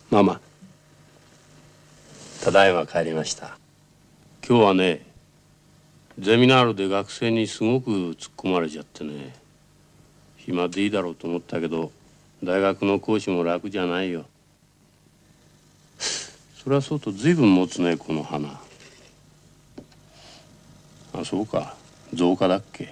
ママ、ただいま帰りました。今日はね、ゼミナールで学生にすごく突っ込まれちゃってね、暇でいいだろうと思ったけど、大学の講師も楽じゃないよ。それはそうと随分持つね、この花。あ、そうか、造花だっけ。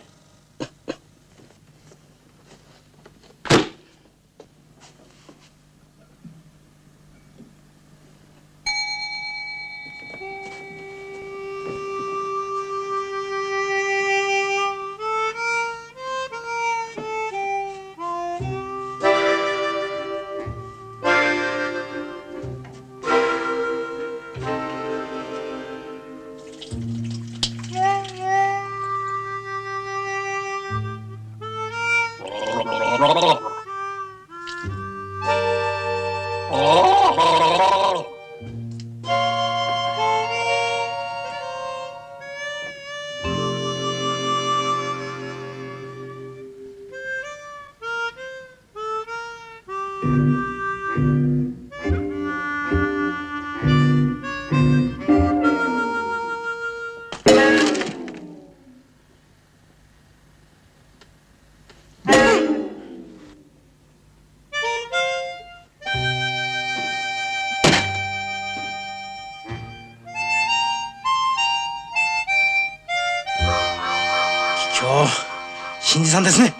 新次さんですね。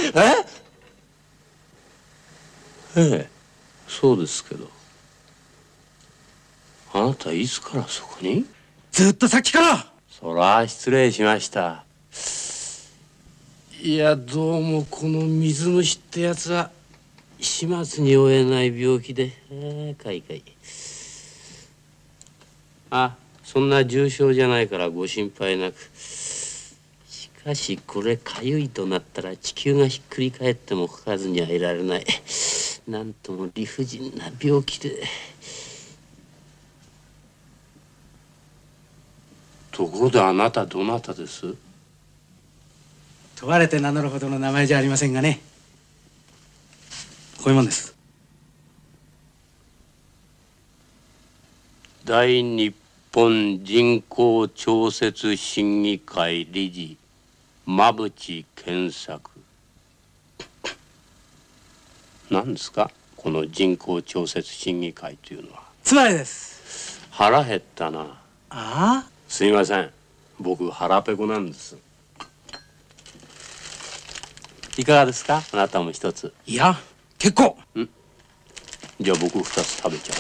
ええ、そうですけど。あなたいつからそこに？ ずっとさっきから。 そら失礼しました。いや、どうもこの水虫ってやつは始末に負えない病気で、かいかい。あ、そんな重症じゃないからご心配なく。しかしこれかゆいとなったら地球がひっくり返ってもかかずにはいられない。なんとも理不尽な病気で。ところであなたどなたです？ 問われて名乗るほどの名前じゃありませんがね。こういうもんです。 大日本人口調節審議会理事馬淵健作。何ですかこの人口調節審議会というのは。 つまりです。 腹減ったな。 ああ、 すいません、僕腹ペコなんです。いかがですかあなたも一つ。 いや結構。 じゃあ僕二つ食べちゃ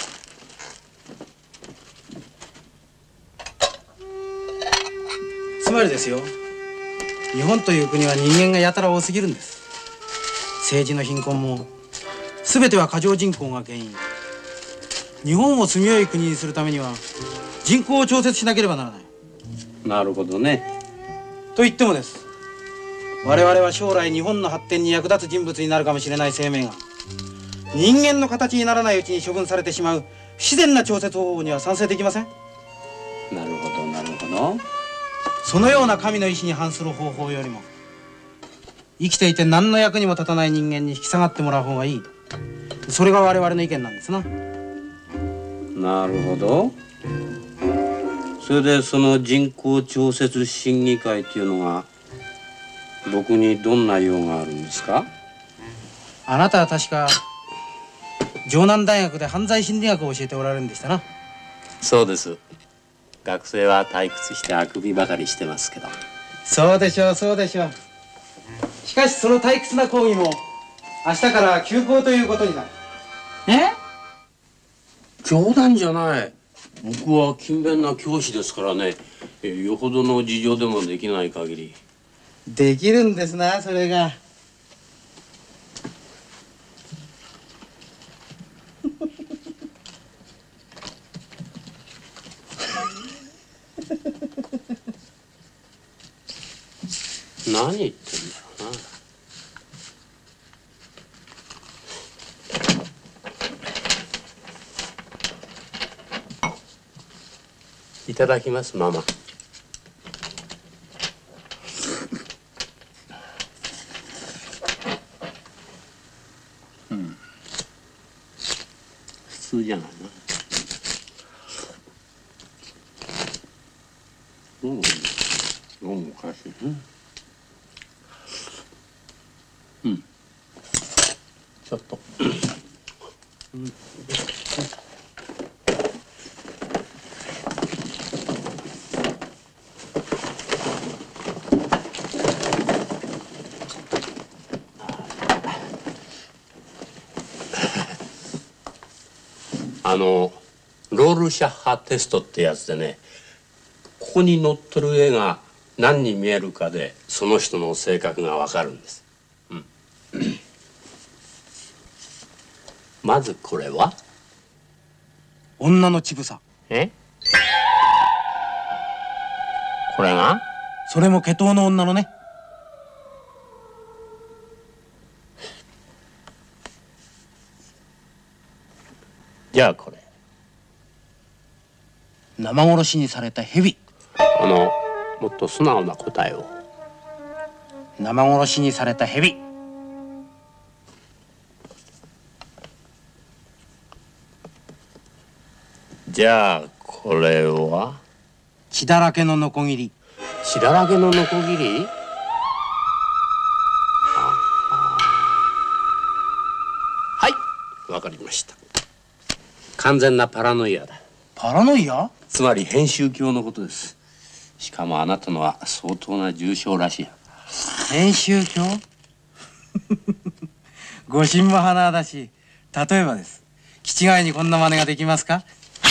う。 つまりですよ、日本という国は人間がやたら多すぎるんです。政治の貧困も全ては過剰人口が原因。日本を住みよい国にするためには人口を調節しなければならない。 なるほどね。 と言ってもです、我々は将来日本の発展に役立つ人物になるかもしれない生命が人間の形にならないうちに処分されてしまう不自然な調節方法には賛成できません。 なるほどなるほど。 そのような神の意志に反する方法よりも生きていて何の役にも立たない人間に引き下がってもらう方がいい。それが我々の意見なんですな。 なるほど。それでその人口調節審議会というのが僕にどんな用があるんですか？ あなたは確か城南大学で犯罪心理学を教えておられるんでしたな。 そうです。学生は退屈してあくびばかりしてますけど。 そうでしょうそうでしょう。しかしその退屈な講義も明日から休校ということになる。 冗談じゃない。僕は勤勉な教師ですからね。よほどの事情でもできない限り。 できるんですな、それが。 何言ってんだろうな。いただきます、ママ。 通じゃないな。うん、おかしいね。うん、ちょっと。うん、ロールシャッハテストってやつでね、ここに載ってる絵が何に見えるかでその人の性格がわかるんです。うん、まずこれは女の乳房。 これがそれも毛頭の女のね。 じゃあこれ生殺しにされた蛇。 もっと素直な答えを。 生殺しにされた蛇。 じゃあこれは血だらけのノコギリ。 血だらけのノコギリ。はい、わかりました。完全なパラノイアだ。 パラノイア？ つまり編集狂のことです。しかもあなたのは相当な重症らしい。 編集狂？ご神も花だし、例えばです。気違いにこんな真似ができますか？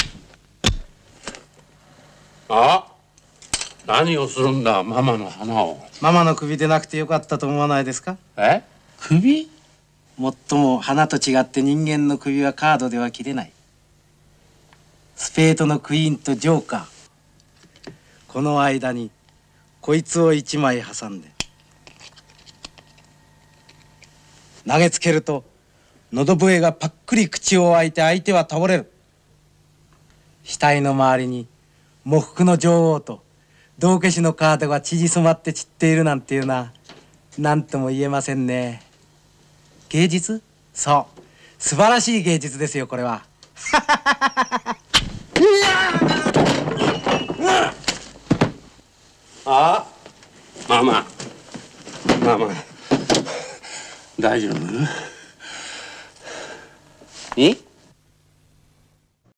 あ、何をするんだ、ママの花を。 ママの首でなくてよかったと思わないですか？ 首？ もっとも花と違って人間の首はカードでは切れない。スペードのクイーンとジョーカー。この間にこいつを一枚挟んで投げつけると喉笛がパックリ口を開いて相手は倒れる。死体の周りに喪服の女王と道化師のカードが縮まって散っているなんていうな、何とも言えませんね。芸術？そう、素晴らしい芸術ですよこれは。 あ、ママ大丈夫？